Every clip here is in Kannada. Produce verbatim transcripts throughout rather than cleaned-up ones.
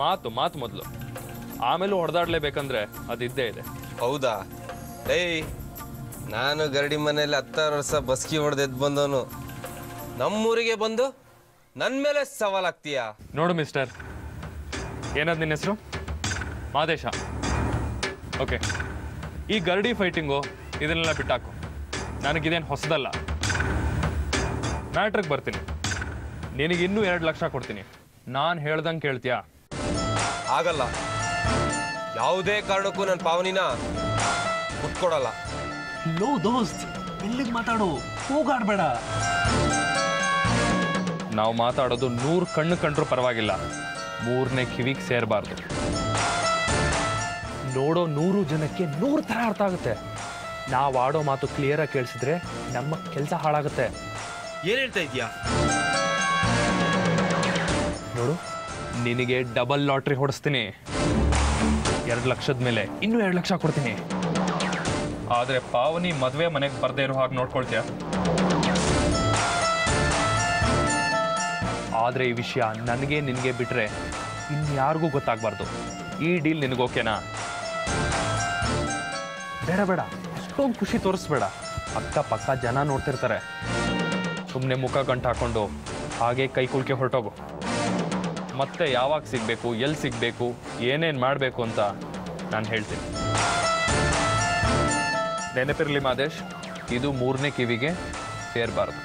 ಮಾತು ಮಾತು ಮೊದಲು, ಆಮೇಲೂ ಹೊಡೆದಾಡ್ಲೇಬೇಕಂದ್ರೆ ಅದಿದ್ದೇ ಇದೆ. ಹೌದಾ? ಏಯ್, ನಾನು ಗರಡಿ ಮನೇಲಿ ಹತ್ತಾರು ವರ್ಷ ಬಸ್ಕಿ ಹೊಡೆದು ಬಂದವನು, ನಮ್ಮೂರಿಗೆ ಬಂದು ನನ್ನ ಮೇಲೆ ಸವಾಲಾಗ್ತೀಯಾ? ನೋಡು ಮಿಸ್ಟರ್, ಏನದು ನಿನ್ನ ಹೆಸರು? ಮಾದೇಶ. ಓಕೆ, ಈ ಗರಡಿ ಫೈಟಿಂಗು ಇದನ್ನೆಲ್ಲ ಬಿಟ್ಟಾಕು, ನನಗಿದೇನು ಹೊಸದಲ್ಲ. ಮ್ಯಾಟ್ರಿಗೆ ಬರ್ತೀನಿ. ನಿನಗೆ ಇನ್ನೂ ಎರಡು ಲಕ್ಷ ಕೊಡ್ತೀನಿ, ನಾನು ಹೇಳ್ದಂಗೆ ಕೇಳ್ತೀಯಾ? ಆಗಲ್ಲ, ಯಾವುದೇ ಕಾರಣಕ್ಕೂ ನನ್ನ ಪಾವನಿನ ಬಿಟ್ಕೊಡಲ್ಲ. ಲೋ ದೋಸ್ತ್, ಎಲ್ಲಿಗೆ ಮಾತಾಡು, ಹೋಗಾಡ್ಬೇಡ. ನಾವು ಮಾತಾಡೋದು ನೂರು ಕಣ್ಣು ಕಂಡ್ರೂ ಪರವಾಗಿಲ್ಲ, ಮೂರನೇ ಕಿವಿಗೆ ಸೇರಬಾರ್ದು. ನೋಡೋ ನೂರು ಜನಕ್ಕೆ ನೂರು ಥರ ಅರ್ಥ ಆಗುತ್ತೆ. ನಾವು ಆಡೋ ಮಾತು ಕ್ಲಿಯರಾಗಿ ಕೇಳಿಸಿದ್ರೆ ನಮ್ಮ ಕೆಲಸ ಹಾಳಾಗುತ್ತೆ. ಏನು ಹೇಳ್ತಾ ಇದೀಯಾ? ನೋಡು, ನಿನಗೆ ಡಬಲ್ ಲಾಟ್ರಿ ಹೊಡಿಸ್ತೀನಿ. ಎರಡು ಲಕ್ಷದ ಮೇಲೆ ಇನ್ನೂ ಎರಡು ಲಕ್ಷ ಕೊಡ್ತೀನಿ. ಆದರೆ ಪಾವನಿ ಮದುವೆ ಮನೆಗೆ ಬರದೇ ಇರೋ ಹಾಗೆ ನೋಡ್ಕೊಳ್ತೀಯ. ಆದರೆ ಈ ವಿಷಯ ನನಗೆ ನಿನಗೆ ಬಿಟ್ಟರೆ ಇನ್ಯಾರಿಗೂ ಗೊತ್ತಾಗಬಾರ್ದು. ಈ ಡೀಲ್ ನಿನಗೋಕೆನಾ? ಬೇಡ ಬೇಡ, ಅಷ್ಟೊಂದು ಖುಷಿ ತೋರಿಸ್ಬೇಡ. ಅಕ್ಕಪಕ್ಕ ಜನ ನೋಡ್ತಿರ್ತಾರೆ. ಸುಮ್ಮನೆ ಮುಖ ಗಂಟು ಹಾಕೊಂಡು ಹಾಗೆ ಕೈ ಕುಲ್ಕೆ ಹೊರಟೋಗು. ಮತ್ತೆ ಯಾವಾಗ ಸಿಗಬೇಕು, ಎಲ್ಲಿ ಸಿಗಬೇಕು, ಏನೇನು ಮಾಡಬೇಕು ಅಂತ ನಾನು ಹೇಳ್ತೀನಿ. ನೆನಪಿರಲಿ ಮಾದೇಶ್, ಇದು ಮೂರನೇ ಕಿವಿಗೆ ಸೇರಬಾರ್ದು.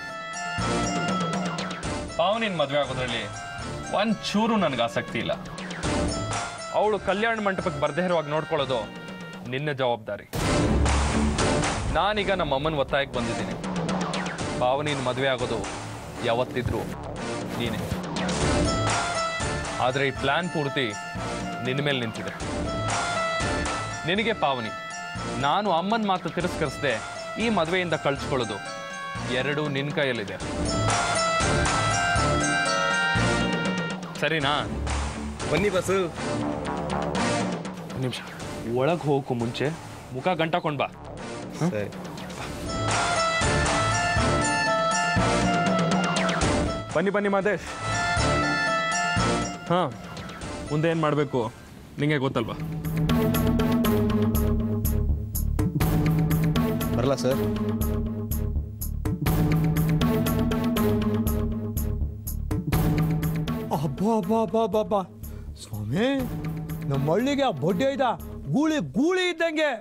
ಪಾವನಿನ ಮದುವೆ ಆಗೋದ್ರಲ್ಲಿ ಒಂಚೂರು ನನಗೆ ಆಸಕ್ತಿ ಇಲ್ಲ. ಅವಳು ಕಲ್ಯಾಣ ಮಂಟಪಕ್ಕೆ ಬರದೇ ಇರುವಾಗ ನೋಡ್ಕೊಳ್ಳೋದು ನಿನ್ನ ಜವಾಬ್ದಾರಿ. ನಾನೀಗ ನಮ್ಮ ಅಮ್ಮನ ಒತ್ತಾಯಕ್ಕೆ ಬಂದಿದ್ದೀನಿ. ಪಾವನಿನ ಮದುವೆ ಆಗೋದು ಯಾವತ್ತಿದ್ರು ನೀನೇ. ಆದರೆ ಈ ಪ್ಲಾನ್ ಪೂರ್ತಿ ನಿನ್ನ ಮೇಲೆ ನಿಂತಿದೆ. ನಿನಗೆ ಪಾವನಿ, ನಾನು ಅಮ್ಮನ ಮಾತು ತಿರಸ್ಕರಿಸದೆ ಈ ಮದುವೆಯಿಂದ ಕಳ್ಸ್ಕೊಳ್ಳೋದು ಎರಡೂ ನಿನ್ನ ಕೈಯಲ್ಲಿದೆ. ಸರಿನಾ? ಬನ್ನಿ ಬಸ್ಸು. ನಿಮಿಷ, ಒಳಗೆ ಹೋಗಕ್ಕೂ ಮುಂಚೆ ಮುಖ ಗಂಟಾಕೊಂಡ್ ಬಾ. ಸರಿ. ಬನ್ನಿ ಬನ್ನಿ ಮಾದೇಶ್. ಹಾಂ, ಮುಂದೆ ಏನು ಮಾಡಬೇಕು ನಿಂಗೆ ಗೊತ್ತಲ್ವಾ? ಬರಲ್ಲ ಸರ್. ಅಬ್ಬಾ ಅಬ್ಬಾ ಅಬ್ಬಾ ಅಬ್ಬಾ ಅಬ್ಬಾ ಸ್ವಾಮಿ, ನಮ್ಮ ಹಳ್ಳಿಗೆ ಆ ಬೊಡ್ಡೆ ಇದ್ದ ಗೂಳಿ ಗೂಳಿ ಇದ್ದಂಗೆ.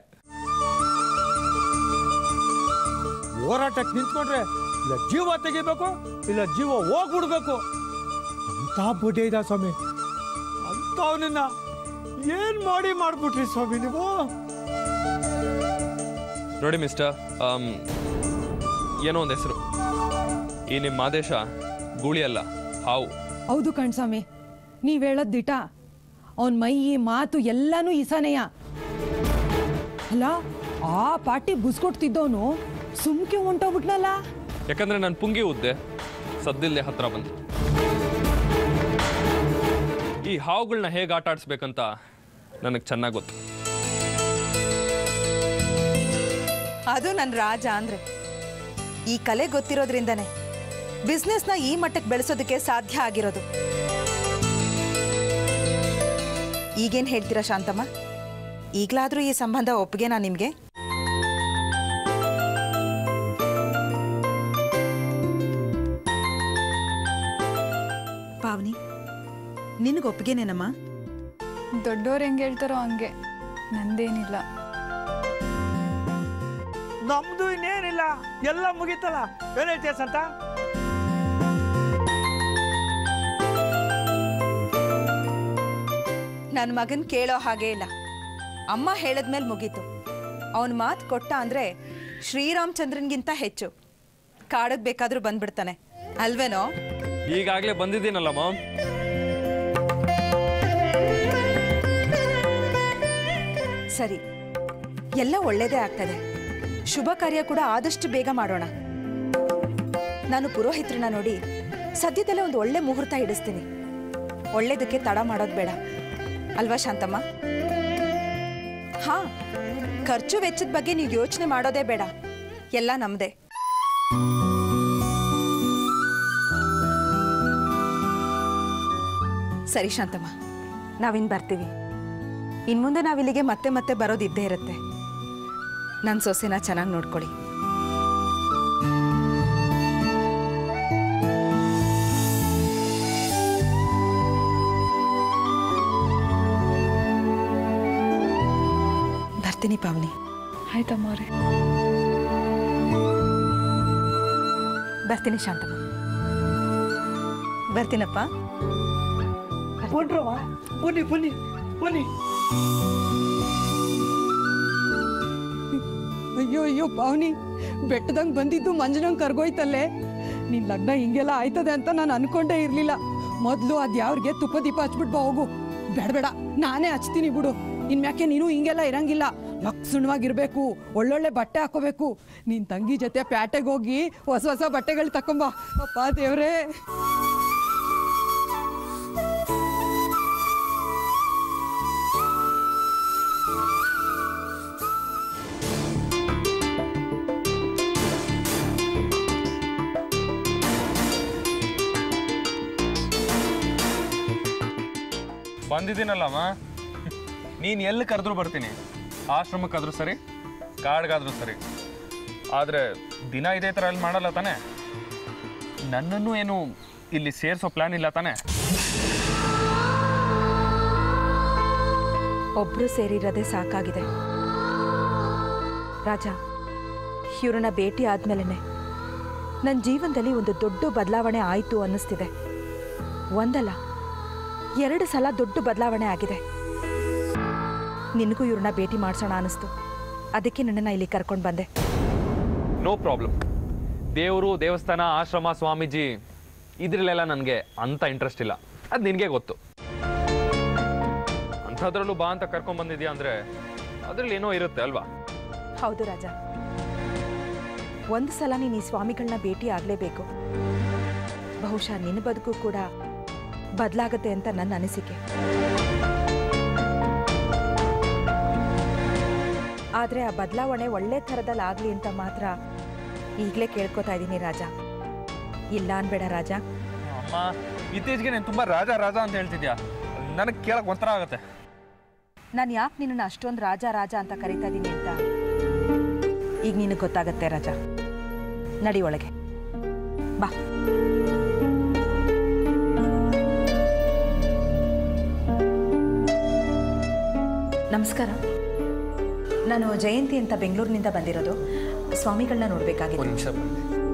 ಹೋರಾಟಕ್ಕೆ ನಿಂತ್ಕೊಂಡ್ರೆ ಇಲ್ಲ ಜೀವ ತೆಗಿಬೇಕು, ಇಲ್ಲ ಜೀವ ಹೋಗ್ಬಿಡ್ಬೇಕು ಅಂತ ಬೊಡ್ಡೆ ಇದ್ದ ಸ್ವಾಮಿ. ಅಂತವನನ್ನ ಏನ್ ಮಾಡಿ ಮಾಡ್ಬಿಟ್ರಿ ಸ್ವಾಮಿ ನೀವು? ನೋಡಿ ಮಿಸ್ಟರ್, ಏನೋ ಒಂದು ಹೆಸರು. ಈ ನಿಮ್ಮ ಮಾದೇಶ ಗೂಳಿ ಅಲ್ಲ, ಹಾವು. ಹೌದು ಕಣ್ಸ್ವಾಮಿ, ನೀವ್ ಹೇಳದ್ ದಿಟ. ಅವನ್ ಮೈ ಮಾತು ಎಲ್ಲಾನು ಈಸಾನೆಯ ಅಲ್ಲ. ಆ ಪಾಟಿ ಬುಸ್ಕೊಡ್ತಿದ್ದವನು ಸುಮ್ಕೆ ಹೊಂಟೋಗ್ಬಿಟ್ನಲ್ಲ. ಯಾಕಂದ್ರೆ ನಾನು ಪುಂಗಿ ಉದ್ದೆ ಸದ್ದಿಲ್ಲದೆ ಹತ್ರ ಬಂದು. ಈ ಹಾವುಗಳನ್ನ ಹೇಗೆ ಆಟ ಆಡಿಸ್ಬೇಕಂತ ನನಗೆ ಚೆನ್ನಾಗಿ ಗೊತ್ತು. ಅದು ನನ್ನ ರಾಜ ಅಂದ್ರೆ ಈ ಕಲೆ ಗೊತ್ತಿರೋದ್ರಿಂದನೇ ಬಿಸ್ನೆಸ್ನ ಈ ಮಟ್ಟಕ್ಕೆ ಬೆಳೆಸೋದಕ್ಕೆ ಸಾಧ್ಯ ಆಗಿರೋದು. ಈಗೇನ್ ಹೇಳ್ತೀರಾ ಶಾಂತಮ್ಮ? ಈಗಲಾದ್ರೂ ಈ ಸಂಬಂಧ ಒಪ್ಪಿಗೆನಾ ನಿಮ್ಗೆ? ಪಾವನಿ, ನಿನಗೆ ಒಪ್ಪಿಗೆನೇನಮ್ಮ? ದೊಡ್ಡೋರು ಹೆಂಗೆ ಹೇಳ್ತಾರೋ ಹಂಗೆ, ನಂದೇನಿಲ್ಲ. ನಮ್ದು ಇನ್ನೇನಿಲ್ಲ, ಎಲ್ಲ ಮುಗೀತಲ್ಲ. ಏನ್ ಹೇಳ್ತೀಯ ಸಂತ? ನನ್ನ ಮಗನ್ ಕೇಳೋ ಹಾಗೆ ಇಲ್ಲ. ಅಮ್ಮ ಹೇಳದ್ಮೇಲೆ ಮುಗೀತು. ಅವನ್ ಮಾತು ಕೊಟ್ಟ ಅಂದ್ರೆ ಶ್ರೀರಾಮಚಂದ್ರನ್ಗಿಂತ ಹೆಚ್ಚು. ಕಾಡಕ್ ಬೇಕಾದ್ರೂ ಬಂದ್ಬಿಡ್ತಾನೆ ಅಲ್ವೇನೋ? ಈಗಾಗಲೇ ಬಂದಿದ್ದೀನಲ್ಲ ಮಾಮ್. ಸರಿ, ಎಲ್ಲ ಒಳ್ಳೇದೇ ಆಗ್ತದೆ. ಶುಭ ಕಾರ್ಯ ಕೂಡ ಆದಷ್ಟು ಬೇಗ ಮಾಡೋಣ. ನಾನು ಪುರೋಹಿತ್ರನ ನೋಡಿ ಸದ್ಯದಲ್ಲೇ ಒಂದು ಒಳ್ಳೆ ಮುಹೂರ್ತ ಇಡಿಸ್ತೀನಿ. ಒಳ್ಳೇದಕ್ಕೆ ತಡ ಮಾಡೋದು ಬೇಡ ಅಲ್ವಾ ಶಾಂತಮ್ಮ? ಹಾ, ಖರ್ಚು ವೆಚ್ಚದ ಬಗ್ಗೆ ನೀವು ಯೋಚನೆ ಮಾಡೋದೇ ಬೇಡ, ಎಲ್ಲ ನಮ್ದೇ. ಸರಿ ಶಾಂತಮ್ಮ, ನಾವಿನ್ ಬರ್ತೀವಿ. ಇನ್ನು ಮುಂದೆ ನಾವಿಲ್ಲಿಗೆ ಮತ್ತೆ ಮತ್ತೆ ಬರೋದಿದ್ದೇ ಇರುತ್ತೆ. ನನ್ನ ಸೊಸೆನ ಚೆನ್ನಾಗಿ ನೋಡ್ಕೊಳ್ಳಿ. ಬರ್ತೀನಿ ಪಾವನಿ. ಆಯ್ತಮ್ಮವ್ರೆ. ಬರ್ತೀನಿ ಶಾಂತಮ್ಮ. ಬರ್ತೀನಪ್ಪ. ಬನ್ರವ್ವ, ಬನ್ನಿ ಬನ್ನಿ ಬನ್ನಿ. ಅಯ್ಯೋ ಅಯ್ಯೋ ಪಾವನಿ, ಬೆಟ್ಟದಂಗೆ ಬಂದಿದ್ದು ಮಂಜನಂಗೆ ಕರ್ಗೋಯ್ತಲ್ಲೇ. ನಿನ್ನ ಲಗ್ನ ಹಿಂಗೆಲ್ಲ ಆಯ್ತದೆ ಅಂತ ನಾನು ಅನ್ಕೊಂಡೇ ಇರಲಿಲ್ಲ. ಮೊದಲು ಅದು ಯಾವ್ರಿಗೆ ತುಪ್ಪ ದೀಪ ಹಚ್ಬಿಟ್ಟು ಬಾ ಹೋಗು. ಬೇಡ ಬೇಡ, ನಾನೇ ಹಚ್ತೀನಿ ಬಿಡು. ಇನ್ಮ್ಯಾಕೆ ನೀನು ಹಿಂಗೆಲ್ಲ ಇರಂಗಿಲ್ಲ. ಲಕ್ಷಣವಾಗಿರ್ಬೇಕು, ಒಳ್ಳೊಳ್ಳೆ ಬಟ್ಟೆ ಹಾಕೋಬೇಕು. ನಿನ್ನ ತಂಗಿ ಜೊತೆ ಪ್ಯಾಟೆಗೆ ಹೋಗಿ ಹೊಸ ಹೊಸ ಬಟ್ಟೆಗಳು ತಕೊಂಬ. ಅಪ್ಪ ದೇವ್ರೇ. ಬಂದಿದ್ದೀನಲ್ಲಮ್ಮ, ನೀನು ಎಲ್ಲಿ ಕರೆದ್ರೂ ಬರ್ತೀನಿ. ಆಶ್ರಮಕ್ಕಾದ್ರೂ ಸರಿ, ಕಾಡ್ಗಾದ್ರೂ ಸರಿ. ಆದರೆ ದಿನ ಇದೇ ಥರ ಅಲ್ಲಿ ಮಾಡಲ್ಲ ತಾನೆ? ನನ್ನನ್ನು ಏನು ಇಲ್ಲಿ ಸೇರಿಸೋ ಪ್ಲ್ಯಾನ್ ಇಲ್ಲ ತಾನೆ? ಒಬ್ರು ಸೇರಿರೋದೇ ಸಾಕಾಗಿದೆ ರಾಜ. ಇವ್ರನ್ನ ಭೇಟಿ ಆದ್ಮೇಲೆ ನನ್ನ ಜೀವನದಲ್ಲಿ ಒಂದು ದೊಡ್ಡ ಬದಲಾವಣೆ ಆಯಿತು ಅನ್ನಿಸ್ತಿದೆ. ಒಂದಲ್ಲ ಎರಡು ಸಲ ದೊಡ್ಡ ಬದಲಾವಣೆ ಆಗಿದೆ. ನಿನಗೂ ಇವ್ರನ್ನ ಭೇಟಿ ಮಾಡಿಸೋಣ ಅನ್ನಿಸ್ತು. ಅದಕ್ಕೆ ನನ್ನನ್ನು ಇಲ್ಲಿ ಕರ್ಕೊಂಡು ಬಂದೆ. No problem. ದೇವರು, ದೇವಸ್ಥಾನ, ಆಶ್ರಮ, ಸ್ವಾಮೀಜಿ ಇದ್ರಲ್ಲೆಲ್ಲ ನನಗೆ ಅಂಥ ಇಂಟ್ರೆಸ್ಟ್ ಇಲ್ಲ. ಅದು ನಿನಗೆ ಗೊತ್ತು. ಅಂಥದ್ರಲ್ಲೂ ಬಾ ಅಂತ ಕರ್ಕೊಂಡು ಬಂದಿದ್ಯಾ ಅಂದರೆ ಅದರಲ್ಲಿ ಏನೋ ಇರುತ್ತೆ ಅಲ್ವಾ? ಹೌದು ರಾಜ. ಒಂದು ಸಲ ನೀನು ಈ ಸ್ವಾಮಿಗಳನ್ನ ಭೇಟಿ ಆಗಲೇಬೇಕು. ಬಹುಶಃ ನಿನ್ನ ಬದುಕು ಕೂಡ ಬದಲಾಗತ್ತೆ ಅಂತ ನನ್ನ ಅನಿಸಿಕೆ. ಆದರೆ ಆ ಬದಲಾವಣೆ ಒಳ್ಳೆ ಥರದಲ್ಲಿ ಆಗಲಿ ಅಂತ ಮಾತ್ರ ಈಗಲೇ ಕೇಳ್ಕೊತಾ ಇದ್ದೀನಿ ರಾಜ. ಇಲ್ಲ ಅನ್ಬೇಡ ರಾಜ. ಅಮ್ಮ, ಇತ್ತೀಚೆಗೆ ನೀನು ತುಂಬ ರಾಜ ರಾಜ ಅಂತ ಹೇಳ್ತಿದ್ಯಾ. ನನಗೆ ಕೇಳಕ್ಕೆ ಒಂಥರ ಆಗುತ್ತೆ. ನಾನು ಯಾಕೆ ನಿನ್ನನ್ನು ಅಷ್ಟೊಂದು ರಾಜ ರಾಜ ಅಂತ ಕರಿತಾ ಇದ್ದೀನಿ ಅಂತ ಈಗ ನಿನಗೆ ಗೊತ್ತಾಗತ್ತೆ ರಾಜ. ನಡಿ ಒಳಗೆ ಬಾ. ನಮಸ್ಕಾರ. ನಾನು ಜಯಂತಿ ಅಂತ ಬೆಂಗಳೂರಿನಿಂದ ಬಂದಿರೋದು. ಸ್ವಾಮಿಗಳನ್ನ ನೋಡಬೇಕಾಗಿತ್ತು. ಒಂದು ನಿಮಿಷ ಬಂದೆ.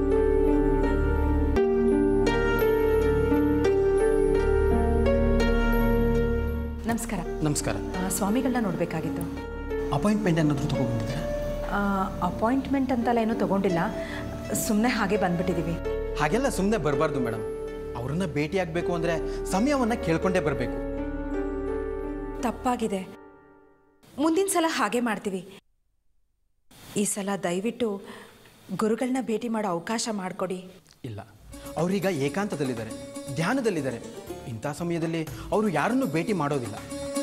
ನಮಸ್ಕಾರ. ನಮಸ್ಕಾರ. ಸ್ವಾಮಿಗಳನ್ನ ನೋಡಬೇಕಾಗಿತ್ತು. ಅಪಾಯಿಂಟ್ಮೆಂಟ್ ಏನಾದರೂ ತಗೊಂಡ್ಬಂದಿದ್ದೀರಾ? ಅಪಾಯಿಂಟ್ಮೆಂಟ್ ಅಂತೆಲ್ಲ ಏನೂ ತೊಗೊಂಡಿಲ್ಲ. ಸುಮ್ಮನೆ ಹಾಗೆ ಬಂದ್ಬಿಟ್ಟಿದ್ದೀವಿ. ಹಾಗೆಲ್ಲ ಸುಮ್ಮನೆ ಬರಬಾರ್ದು ಮೇಡಮ್. ಅವ್ರನ್ನ ಭೇಟಿ ಆಗಬೇಕು ಅಂದರೆ ಸಮಯವನ್ನು ಕೇಳ್ಕೊಂಡೇ ಬರಬೇಕು. ತಪ್ಪಾಗಿದೆ. ಮುಂದಿನ ಸಲ ಹಾಗೆ ಮಾಡ್ತೀವಿ. ಈ ಸಲ ದಯವಿಟ್ಟು ಗುರುಗಳನ್ನ ಭೇಟಿ ಮಾಡೋ ಅವಕಾಶ ಮಾಡಿಕೊಡಿ. ಇಲ್ಲ, ಅವರೀಗ ಏಕಾಂತದಲ್ಲಿದ್ದಾರೆ, ಧ್ಯಾನದಲ್ಲಿದ್ದಾರೆ. ಇಂಥ ಸಮಯದಲ್ಲಿ ಅವರು ಯಾರನ್ನೂ ಭೇಟಿ ಮಾಡೋದಿಲ್ಲ.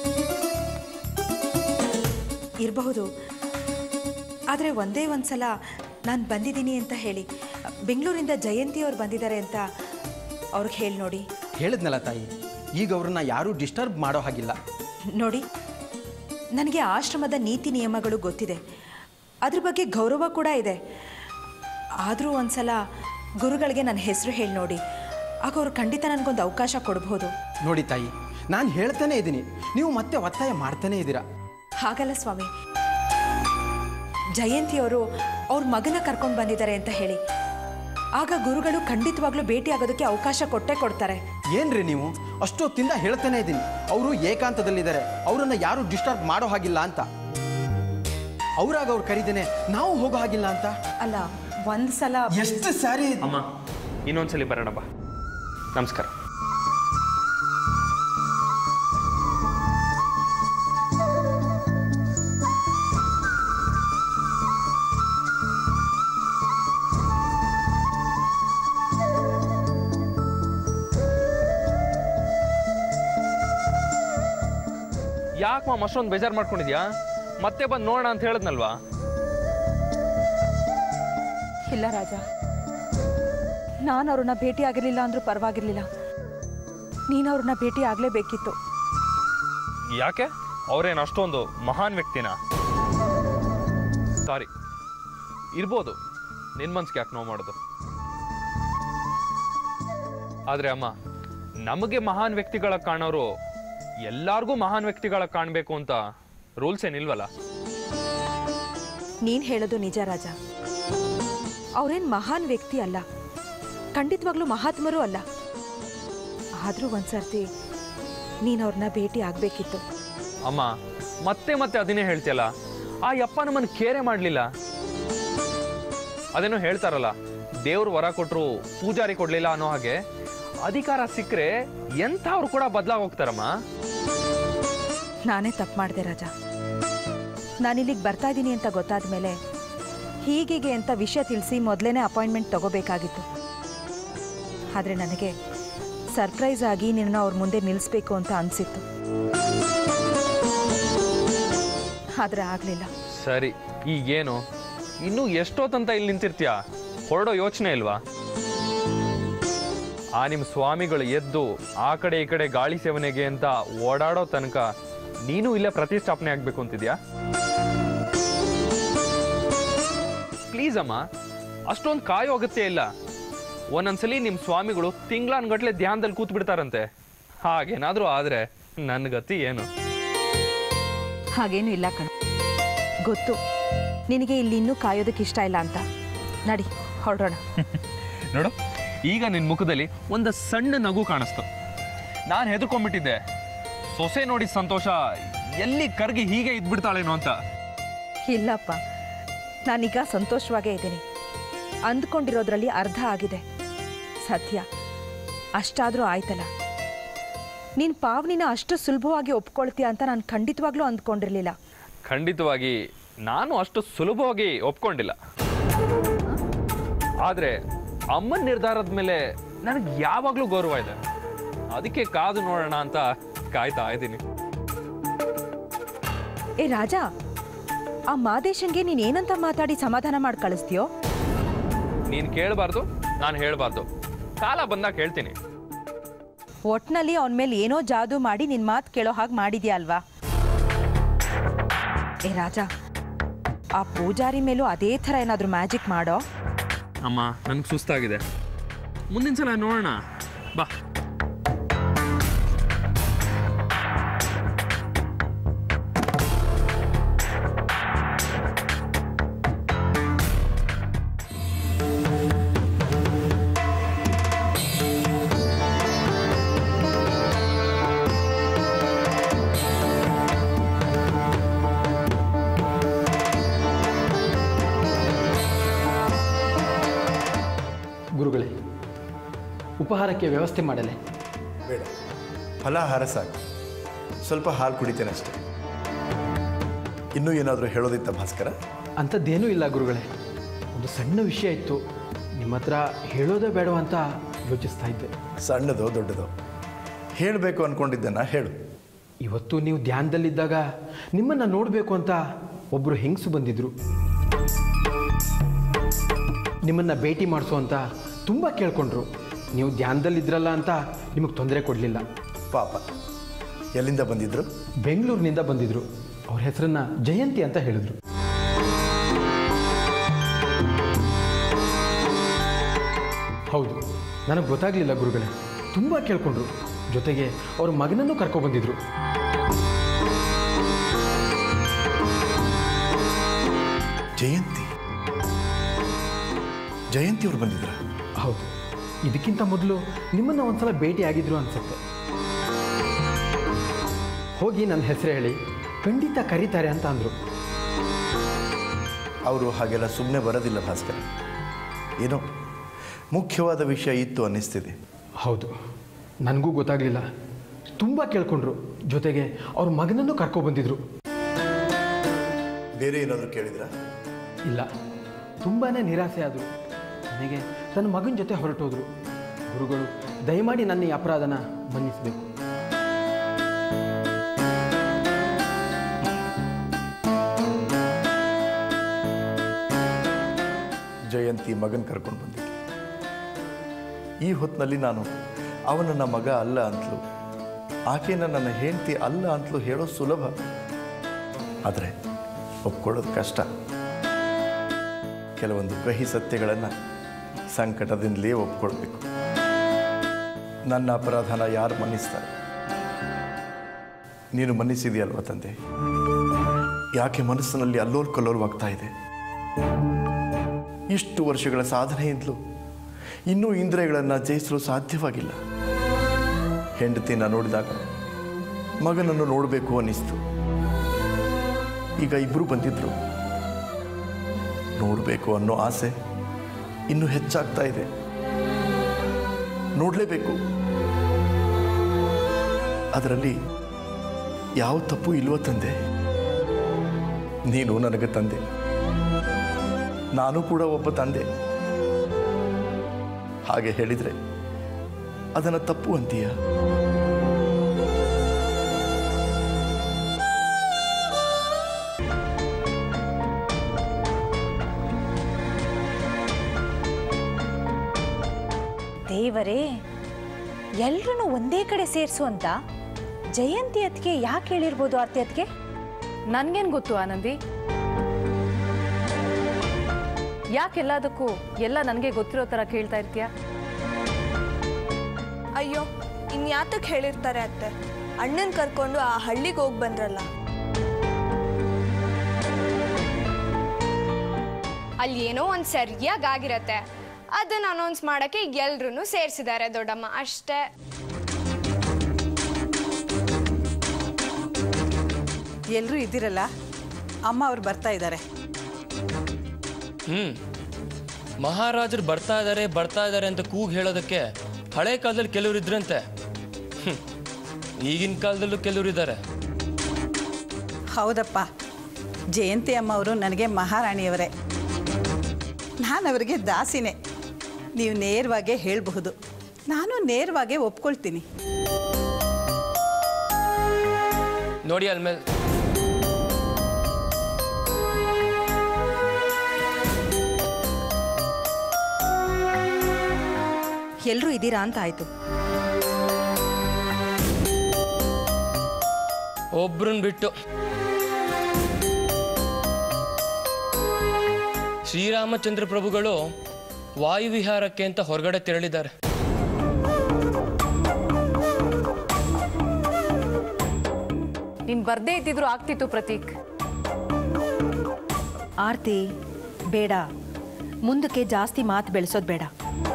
ಇರಬಹುದು. ಆದರೆ ಒಂದೇ ಒಂದು ಸಲ ನಾನು ಬಂದಿದ್ದೀನಿ ಅಂತ ಹೇಳಿ, ಬೆಂಗಳೂರಿಂದ ಜಯಂತಿ ಅವ್ರು ಬಂದಿದ್ದಾರೆ ಅಂತ ಅವ್ರಿಗೆ ಹೇಳಿ ನೋಡಿ. ಹೇಳಿದ್ನಲ್ಲ ತಾಯಿ, ಈಗ ಅವ್ರನ್ನ ಯಾರೂ ಡಿಸ್ಟರ್ಬ್ ಮಾಡೋ ಹಾಗಿಲ್ಲ. ನೋಡಿ, ನನಗೆ ಆಶ್ರಮದ ನೀತಿ ನಿಯಮಗಳು ಗೊತ್ತಿದೆ. ಅದ್ರ ಬಗ್ಗೆ ಗೌರವ ಕೂಡ ಇದೆ. ಆದರೂ ಒಂದು ಸಲ ಗುರುಗಳಿಗೆ ನನ್ನ ಹೆಸರು ಹೇಳಿ ನೋಡಿ. ಆಗ ಅವರು ಖಂಡಿತ ನನಗೊಂದು ಅವಕಾಶ ಕೊಡಬಹುದು. ನೋಡಿ ತಾಯಿ, ನಾನು ಹೇಳ್ತಾನೆ ಇದ್ದೀನಿ, ನೀವು ಮತ್ತೆ ಒತ್ತಾಯ ಮಾಡ್ತಾನೆ ಇದ್ದೀರಾ. ಹಾಗಲ್ಲ ಸ್ವಾಮಿ. ಜಯಂತಿಯವರು ಅವ್ರ ಮಗನ ಕರ್ಕೊಂಡು ಬಂದಿದ್ದಾರೆ ಅಂತ ಹೇಳಿ, ಆಗ ಗುರುಗಳು ಖಂಡಿತವಾಗ್ಲೂ ಭೇಟಿ ಆಗೋದಕ್ಕೆ ಅವಕಾಶ ಕೊಟ್ಟೇ ಕೊಡ್ತಾರೆ. ಏನ್ರಿ ನೀವು? ಅಷ್ಟೊತ್ತಿಂದ ಹೇಳ್ತಾನೆ ಇದ್ದೀನಿ, ಅವರು ಏಕಾಂತದಲ್ಲಿದ್ದಾರೆ, ಅವರನ್ನು ಯಾರು ಡಿಸ್ಟರ್ಬ್ ಮಾಡೋ ಹಾಗಿಲ್ಲ ಅಂತ. ಅವರಾಗ ಅವ್ರು ಕರೀದೇನೆ ನಾವು ಹೋಗೋ ಹಾಗಿಲ್ಲ ಅಂತ. ಅಲ್ಲ, ಒಂದು ಸಲ ಎಷ್ಟು ಸಾರಿ. ಅಮ್ಮ, ಇನ್ನೊಂದ್ಸಲಿ ಬರೋಣ ಬಾ. ನಮಸ್ಕಾರ. ಯಾಕೆ ಮಾಮ್ ಅಷ್ಟೊಂದು ಬೇಜಾರು ಮಾಡ್ಕೊಂಡಿದ್ಯಾ? ಮತ್ತೆ ಬಂದು ನೋಡೋಣ ಅಂತ ಹೇಳಿದ್ನಲ್ವಾ? ಇಲ್ಲ ರಾಜ, ನಾನು ಅವ್ರನ್ನ ಭೇಟಿ ಆಗಿರಲಿಲ್ಲ ಅಂದ್ರೂ ಪರವಾಗಿರ್ಲಿಲ್ಲ. ನೀನು ಅವ್ರನ್ನ ಭೇಟಿ ಆಗಲೇಬೇಕಿತ್ತು. ಯಾಕೆ ಅವ್ರೇನು ಅಷ್ಟೊಂದು ಮಹಾನ್ ವ್ಯಕ್ತಿನ? ಸಾರಿ, ಇರ್ಬೋದು, ನಿನ್ನ ಮನ್ಸಿಗೆ ಯಾಕೆ ನೋವು ಮಾಡೋದು? ಆದರೆ ಅಮ್ಮ, ನಮಗೆ ಮಹಾನ್ ವ್ಯಕ್ತಿಗಳ ಕಾಣೋರು ಎಲ್ಲಾರ್ಗೂ ಮಹಾನ್ ವ್ಯಕ್ತಿಗಳ ಕಾಣಬೇಕು ಅಂತ ರೂಲ್ಸ್ ಏನಿಲ್ವಲ್ಲ? ನೀನ್ ಹೇಳೋದು ನಿಜ ರಾಜ. ಅವ್ರೇನ್ ಮಹಾನ್ ವ್ಯಕ್ತಿ ಅಲ್ಲ, ಖಂಡಿತವಾಗ್ಲೂ ಮಹಾತ್ಮರೂ ಅಲ್ಲ. ಆದ್ರೂ ಒಂದ್ಸರ್ತಿ ನೀನ್ ಅವ್ರನ್ನ ಭೇಟಿ ಆಗ್ಬೇಕಿತ್ತು. ಅಮ್ಮ, ಮತ್ತೆ ಮತ್ತೆ ಅದನ್ನೇ ಹೇಳ್ತಿಯಲ್ಲ. ಆ ಯಪ್ಪ ನಮ್ಮನ್ನು ಕೇರೆ ಮಾಡಲಿಲ್ಲ. ಅದೇನೋ ಹೇಳ್ತಾರಲ್ಲ, ದೇವ್ರು ವರ ಕೊಟ್ಟರು ಪೂಜಾರಿ ಕೊಡ್ಲಿಲ್ಲ ಅನ್ನೋ ಹಾಗೆ, ಅಧಿಕಾರ ಸಿಕ್ಕರೆ ಎಂಥವ್ರು ಕೂಡ ಬದಲಾಗಿ ಹೋಗ್ತಾರಮ್ಮ. ನಾನೇ ತಪ್ಪು ಮಾಡಿದೆ ರಾಜ. ನಾನಿಲ್ಲಿಗೆ ಬರ್ತಾ ಇದ್ದೀನಿ ಅಂತ ಗೊತ್ತಾದ ಮೇಲೆ ಹೀಗೀಗೆ ಅಂತ ವಿಷಯ ತಿಳಿಸಿ ಮೊದಲೇನೆ ಅಪಾಯಿಂಟ್ಮೆಂಟ್ ತಗೋಬೇಕಾಗಿತ್ತು. ಆದರೆ ನನಗೆ ಸರ್ಪ್ರೈಸ್ ಆಗಿ ನಿನ್ನ ಅವ್ರ ಮುಂದೆ ನಿಲ್ಲಿಸ್ಬೇಕು ಅಂತ ಅನಿಸಿತ್ತು. ಆದರೆ ಆಗಲಿಲ್ಲ. ಸರಿ, ಈಗೇನು ಇನ್ನೂ ಎಷ್ಟೊತ್ತಂತ ಇಲ್ಲಿ ನಿಂತಿರ್ತೀಯ? ಹೊರಡೋ ಯೋಚನೆ ಇಲ್ವಾ? ಆ ನಿಮ್ಮ ಸ್ವಾಮಿಗಳು ಎದ್ದು ಆ ಕಡೆ ಈ ಕಡೆ ಗಾಳಿ ಸೇವನೆಗೆ ಅಂತ ಓಡಾಡೋ ತನಕ ನೀನು ಇಲ್ಲೇ ಪ್ರತಿಷ್ಠಾಪನೆ ಆಗ್ಬೇಕು ಅಂತಿದ್ಯಾ? ಪ್ಲೀಸ್ ಅಮ್ಮ, ಅಷ್ಟೊಂದು ಕಾಯೋ ಅಗತ್ಯ ಇಲ್ಲ. ಒಂದೊಂದ್ಸಲಿ ನಿಮ್ಮ ಸ್ವಾಮಿಗಳು ತಿಂಗಳನ್ಗಟ್ಲೆ ಧ್ಯಾನದಲ್ಲಿ ಕೂತ್ ಬಿಡ್ತಾರಂತೆ. ಹಾಗೇನಾದ್ರೂ ಆದ್ರೆ ನನ್ನ ಗತಿ ಏನು? ಹಾಗೇನು ಇಲ್ಲ ಕಣ, ಗೊತ್ತು ನಿನಗೆ ಇಲ್ಲಿ ಇನ್ನೂ ಕಾಯೋದಕ್ಕೆ ಇಷ್ಟ ಇಲ್ಲ ಅಂತ. ನಡಿ ಹೊರಡೋಣ. ನೋಡು, ಈಗ ನಿನ್ನ ಮುಖದಲ್ಲಿ ಒಂದು ಸಣ್ಣ ನಗು ಕಾಣಿಸ್ತು. ನಾನು ಹೆದರ್ಕೊಂಡ್ಬಿಟ್ಟಿದ್ದೆ, ಸೊಸೆ ನೋಡಿ ಸಂತೋಷ ಎಲ್ಲಿ ಕರ್ಗಿ ಹೀಗೆ ಇದ್ಬಿಡ್ತಾಳೇನೋ ಅಂತ. ಇಲ್ಲಪ್ಪ, ನಾನೀಗ ಸಂತೋಷವಾಗೇ ಇದ್ದೀನಿ. ಅಂದ್ಕೊಂಡಿರೋದ್ರಲ್ಲಿ ಅರ್ಧ ಆಗಿದೆ. ಸತ್ಯ, ಅಷ್ಟಾದರೂ ಆಯ್ತಲ್ಲ. ನೀನು ಪಾವನಿನ ಅಷ್ಟು ಸುಲಭವಾಗಿ ಒಪ್ಕೊಳ್ತೀಯ ಅಂತ ನಾನು ಖಂಡಿತವಾಗ್ಲೂ ಅಂದ್ಕೊಂಡಿರಲಿಲ್ಲ. ಖಂಡಿತವಾಗಿ ನಾನು ಅಷ್ಟು ಸುಲಭವಾಗಿ ಒಪ್ಕೊಂಡಿಲ್ಲ. ಆದರೆ ಅಮ್ಮನ ನಿರ್ಧಾರದ ಮೇಲೆ ನನಗೆ ಯಾವಾಗಲೂ ಗೌರವ ಇದೆ. ಅದಕ್ಕೆ ಕಾದು ನೋಡೋಣ ಅಂತ ಕಾಯ್ತಾ ಇದ್ದೀನಿ. ಏ ರಾಜ, ಆ ಮಾದೇಶನ್ಗೆ ನೀನು ಏನಂತ ಮಾತಾಡಿ ಸಮಾಧಾನ ಮಾಡಿ ಕಳಿಸ್ತೀಯೋ? ನೀನು ಕೇಳಬಾರ್ದು, ನಾನು ಹೇಳಬಾರ್ದು. ಕಾಲ ಬಂದಾಗ ಹೇಳ್ತೀನಿ. ಒಟ್ನಲ್ಲಿ ಅವನ ಮೇಲೆ ಏನೋ ಜಾದೂ ಮಾಡಿ ನಿನ್ನ ಮಾತು ಕೇಳೋ ಹಾಗೆ ಮಾಡಿದ್ಯಾ ಅಲ್ವಾ? ಏ ರಾಜ, ಆ ಪೂಜಾರಿ ಮೇಲೂ ಅದೇ ಥರ ಏನಾದರೂ ಮ್ಯಾಜಿಕ್ ಮಾಡೋ. ಅಮ್ಮ, ನನಗೆ ಸುಸ್ತಾಗಿದೆ. ಮುಂದಿನ ಸಲ ನೋಡೋಣ ಬಾ. ಗುರುಗಳೇ, ಉಪಹಾರಕ್ಕೆ ವ್ಯವಸ್ಥೆ ಮಾಡಲೆ? ಬೇಡ, ಫಲಾಹಾರ ಸಾಕು. ಸ್ವಲ್ಪ ಹಾಲು ಕುಡಿತೇನೆ ಅಷ್ಟೇ. ಇನ್ನೂ ಏನಾದರೂ ಹೇಳೋದಿತ್ತ ಭಾಸ್ಕರ? ಅಂಥದ್ದೇನೂ ಇಲ್ಲ ಗುರುಗಳೇ. ಒಂದು ಸಣ್ಣ ವಿಷಯ ಇತ್ತು, ನಿಮ್ಮ ಹತ್ರ ಹೇಳೋದೇ ಬೇಡವ ಅಂತ ಯೋಚಿಸ್ತಾ ಇದ್ದೆ. ಸಣ್ಣದೋ ದೊಡ್ಡದೋ ಹೇಳಬೇಕು ಅಂದ್ಕೊಂಡಿದ್ದನ್ನು ಹೇಳು. ಇವತ್ತು ನೀವು ಧ್ಯಾನದಲ್ಲಿದ್ದಾಗ ನಿಮ್ಮನ್ನು ನೋಡಬೇಕು ಅಂತ ಒಬ್ಬರು ಹೆಂಗಸು ಬಂದಿದ್ರು. ನಿಮ್ಮನ್ನು ಭೇಟಿ ಮಾಡಿಸೋ ಅಂತ ತುಂಬ ಕೇಳ್ಕೊಂಡ್ರು. ನೀವು ಧ್ಯಾನದಲ್ಲಿದ್ರಲ್ಲ ಅಂತ ನಿಮಗೆ ತೊಂದರೆ ಕೊಡಲಿಲ್ಲ. ಪಾಪ, ಎಲ್ಲಿಂದ ಬಂದಿದ್ರು? ಬೆಂಗಳೂರಿನಿಂದ ಬಂದಿದ್ರು. ಅವ್ರ ಹೆಸರನ್ನ ಜಯಂತಿ ಅಂತ ಹೇಳಿದ್ರು. ಹೌದು, ನನಗೆ ಗೊತ್ತಾಗಲಿಲ್ಲ ಗುರುಗಳೇ. ತುಂಬ ಕೇಳ್ಕೊಂಡ್ರು. ಜೊತೆಗೆ ಅವ್ರ ಮಗನನ್ನು ಕರ್ಕೊಬಂದಿದ್ರು. ಜಯಂತಿ ಜಯಂತಿ ಅವರು ಬಂದಿದ್ರ? ಹೌದು, ಇದಕ್ಕಿಂತ ಮೊದಲು ನಿಮ್ಮನ್ನು ಒಂದ್ಸಲ ಭೇಟಿ ಆಗಿದ್ರು ಅನ್ಸುತ್ತೆ. ಹೋಗಿ ನನ್ನ ಹೆಸರು ಹೇಳಿ ಖಂಡಿತ ಕರೀತಾರೆ ಅಂತ ಅಂದರು. ಅವರು ಹಾಗೆಲ್ಲ ಸುಮ್ಮನೆ ಬರೋದಿಲ್ಲ ಭಾಸ್ಕರ. ಏನೋ ಮುಖ್ಯವಾದ ವಿಷಯ ಇತ್ತು ಅನ್ನಿಸ್ತಿದೆ. ಹೌದು, ನನಗೂ ಗೊತ್ತಾಗಲಿಲ್ಲ. ತುಂಬ ಕೇಳ್ಕೊಂಡ್ರು. ಜೊತೆಗೆ ಅವ್ರ ಮಗನನ್ನು ಕರ್ಕೊಬಂದಿದ್ರು. ಬೇರೆ ಏನಾದರೂ ಕೇಳಿದ್ರ? ಇಲ್ಲ, ತುಂಬಾ ನಿರಾಸೆ ಆದರು. ನನಗೆ ತನ್ನ ಮಗನ ಜೊತೆ ಹೊರಟೋದ್ರು. ಗುರುಗಳು ದಯಮಾಡಿ ನನ್ನ ಈ ಅಪರಾಧನ ಮನ್ನಿಸಬೇಕು. ಜಯಂತಿ ಮಗನ ಕರ್ಕೊಂಡು ಬಂದಿದ್ದೆ. ಈ ಹೊತ್ತಿನಲ್ಲಿ ನಾನು ಅವನನ್ನ ಮಗ ಅಲ್ಲ ಅಂತಲೂ ಆಕೆನ ನನ್ನ ಹೆಂಡತಿ ಅಲ್ಲ ಅಂತಲೂ ಹೇಳೋದು ಸುಲಭ, ಆದರೆ ಒಪ್ಕೊಳ್ಳೋದು ಕಷ್ಟ. ಕೆಲವೊಂದು ಕಹಿ ಸತ್ಯಗಳನ್ನು ಸಂಕಟದಿಂದಲೇ ಒಪ್ಕೊಳ್ಬೇಕು. ನನ್ನ ಅಪರಾಧನ ಯಾರು ಮನ್ನಿಸ್ತಾರೆ? ನೀನು ಮನ್ನಿಸಿದೆಯಲ್ವ ತಂದೆ? ಯಾಕೆ ಮನಸ್ಸಿನಲ್ಲಿ ಅಲ್ಲೋಲ್ ಕಲ್ಲೋಲವಾಗ್ತಾ ಇದೆ? ಇಷ್ಟು ವರ್ಷಗಳ ಸಾಧನೆಯಿಂದಲೂ ಇನ್ನೂ ಇಂದ್ರಿಯಗಳನ್ನು ಜಯಿಸಲು ಸಾಧ್ಯವಾಗಿಲ್ಲ. ಹೆಂಡತಿನ ನೋಡಿದಾಗ ಮಗನನ್ನು ನೋಡಬೇಕು ಅನ್ನಿಸ್ತು. ಈಗ ಇಬ್ಬರು ಬಂದಿದ್ರು. ನೋಡಬೇಕು ಅನ್ನೋ ಆಸೆ ಇನ್ನೂ ಹೆಚ್ಚಾಗ್ತಾ ಇದೆ. ನೋಡಲೇಬೇಕು. ಅದರಲ್ಲಿ ಯಾವ ತಪ್ಪು ಇಲ್ವೋ ತಂದೆ? ನೀನು ನನಗೆ ತಂದೆ, ನಾನು ಕೂಡ ಒಬ್ಬ ತಂದೆ. ಹಾಗೆ ಹೇಳಿದರೆ ಅದನ್ನು ತಪ್ಪು ಅಂತೀಯ? ದೇವರೇ, ಎಲ್ರೂ ಒಂದೇ ಕಡೆ ಸೇರಿಸು ಅಂತ ಜಯಂತಿ ಅತ್ತಿಗೆ ಯಾಕೆ ಹೇಳಿರ್ಬೋದು? ಆರ್ತಿ ಅತ್ತಿಗೆ ನನ್ಗೇನು ಗೊತ್ತು ಆನಂದಿ? ಯಾಕೆಲ್ಲದಕ್ಕೂ ಎಲ್ಲ ನನಗೆ ಗೊತ್ತಿರೋ ಥರ ಕೇಳ್ತಾ ಇರ್ತೀಯ? ಅಯ್ಯೋ, ಇನ್ಯಾತಕ್ಕೆ ಹೇಳಿರ್ತಾರೆ ಅತ್ತೆ? ಅಣ್ಣನ ಕರ್ಕೊಂಡು ಆ ಹಳ್ಳಿಗೆ ಹೋಗಿ ಬಂದ್ರಲ್ಲ. ಅಲ್ಲಿ ಏನೋ ಒಂದು ಸರಿಯಾಗಿ ಆಗಿರತ್ತೆ, ಅದನ್ನ ಅನೌನ್ಸ್ ಮಾಡಕ್ಕೆ ಎಲ್ರೂ ಸೇರಿಸಿದ್ದಾರೆ ದೊಡ್ಡಮ್ಮ, ಅಷ್ಟೇ. ಎಲ್ಲರೂ ಇದ್ದೀರಲ್ಲ, ಅಮ್ಮ ಅವ್ರು ಬರ್ತಾ ಇದ್ದಾರೆ. ಹ್ಮ್ ಮಹಾರಾಜರು ಬರ್ತಾ ಇದ್ದಾರೆ ಬರ್ತಾ ಇದ್ದಾರೆ ಅಂತ ಕೂಗು ಹೇಳೋದಕ್ಕೆ ಹಳೆ ಕಾಲದಲ್ಲಿ ಕೆಲವರು ಇದ್ರಂತೆ. ಈಗಿನ ಕಾಲದಲ್ಲೂ ಕೆಲವರು ಇದ್ದಾರೆ. ಹೌದಪ್ಪ, ಜಯಂತಿ ಅಮ್ಮ ಅವರು ನನಗೆ ಮಹಾರಾಣಿಯವರೇ. ನಾನು ಅವರಿಗೆ ದಾಸಿನೇ. ನೀವು ನೇರವಾಗೇ ಹೇಳಬಹುದು, ನಾನು ನೇರವಾಗೇ ಒಪ್ಕೊಳ್ತೀನಿ. ನೋಡಿ ಅಲ್ಮೇಲೆ ಎಲ್ಲರೂ ಇದ್ದೀರಾ ಅಂತ ಆಯ್ತು. ಒಬ್ರನ್ನ ಬಿಟ್ಟು ಶ್ರೀರಾಮಚಂದ್ರ ಪ್ರಭುಗಳು ವಾಯುವಿಹಾರಕ್ಕೆ ಅಂತ ಹೊರಗಡೆ ತೆರಳಿದ್ದಾರೆ. ನೀನ್ ಬರ್ದೇ ಇದ್ದಿದ್ರು ಆಗ್ತಿತ್ತು ಪ್ರತೀಕ್. ಆರ್ತಿ, ಬೇಡ, ಮುಂದಕ್ಕೆ ಜಾಸ್ತಿ ಮಾತು ಬೆಳೆಸೋದು ಬೇಡ.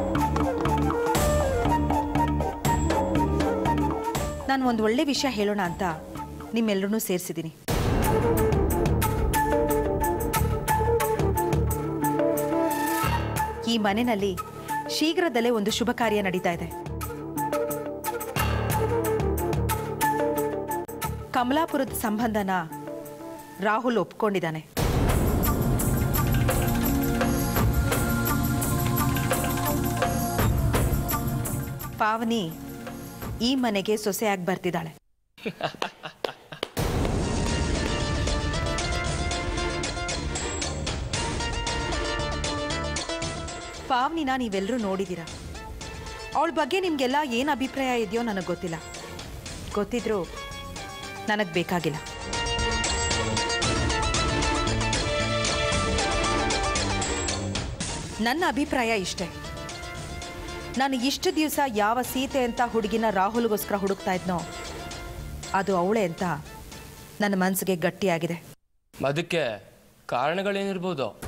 ನಾನು ಒಂದು ಒಳ್ಳೆ ವಿಷಯ ಹೇಳೋಣ ಅಂತ ನಿಮ್ಮೆಲ್ಲರೂ ಸೇರಿಸಿದ್ದೀನಿ. ಈ ಮನೆಯಲ್ಲಿ ಶೀಘ್ರದಲ್ಲೇ ಒಂದು ಶುಭ ಕಾರ್ಯ ನಡೀತಾ ಇದೆ. ಕಮಲಾಪುರದ ಸಂಬಂಧನ ರಾಹುಲ್ ಒಪ್ಕೊಂಡಿದ್ದಾನೆ. ಪಾವನಿ ಈ ಮನೆಗೆ ಸೊಸೆಯಾಗಿ ಬರ್ತಿದ್ದಾಳೆ. ಪಾವನಿನ ನೀವೆಲ್ಲರೂ ನೋಡಿದ್ದೀರಾ. ಅವಳ ಬಗ್ಗೆ ನಿಮಗೆಲ್ಲ ಏನು ಅಭಿಪ್ರಾಯ ಇದೆಯೋ ನನಗೆ ಗೊತ್ತಿಲ್ಲ. ಗೊತ್ತಿದ್ರೂ ನನಗೆ ಬೇಕಾಗಿಲ್ಲ. ನನ್ನ ಅಭಿಪ್ರಾಯ ಇಷ್ಟೇ. ನಾನು ಇಷ್ಟು ದಿವಸ ಯಾವ ಸೀತೆ ಅಂತ ಹುಡುಗಿನ ರಾಹುಲ್ಗೋಸ್ಕರ ಹುಡುಕ್ತಾ ಇದ್ನೋ ಅದು ಅವಳೇ ಅಂತ ನನ್ನ ಮನಸ್ಸಿಗೆ ಗಟ್ಟಿಯಾಗಿದೆ. ಅದಕ್ಕೆ ಕಾರಣಗಳೇನಿರ್ಬೋದು?